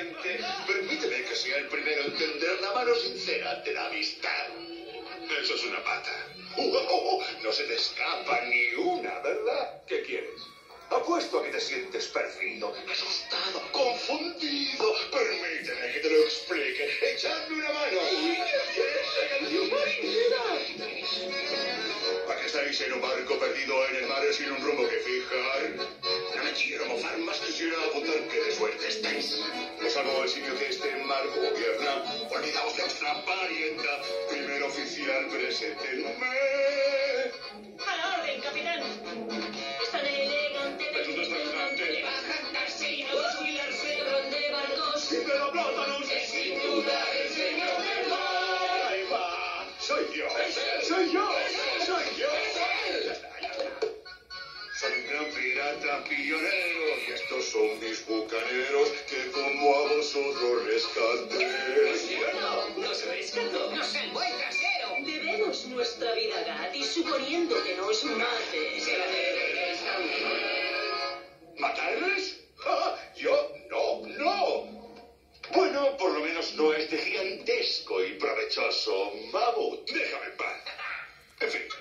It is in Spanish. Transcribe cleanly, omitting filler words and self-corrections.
gente. Permíteme que sea el primero en tender la mano sincera ante la amistad. Eso es una pata. No se te escapa ni una, ¿verdad? ¿Qué quieres? Apuesto a que te sientes perdido, asustado, confundido. Permíteme que te lo explique. ¡Echadme una mano! ¡Esa canción marinera! ¿A que estáis en un barco perdido en el mar sin un rumbo que fijar? No me quiero mofar, más quisiera apuntar que de suerte estáis. Os hago el sitio que este mar gobierna. Olvidaos de vuestra parienta. Primer oficial, preséntenme. ¡A la orden, capitán! Están elegante, bastante. le va a cantarse y no desfilarse de barcos. ¡Y de la plátanos! Es sin duda el señor del mar. ¡Ahí va! ¡Soy yo! ¡Soy yo! ¡Soy yo! Ya está. Soy un gran pirata pionero y estos son mis bucaneros que como a vosotros rescaté. ¡Nos rescató! ¡Nos el buen casero! Debemos nuestra vida gratis suponiendo que nos mate. ¡Se la debes a mí! ¿Matarles? ¡Ah! Yo no. Bueno, por lo menos no este gigantesco y provechoso mamut. Déjame en paz. En fin,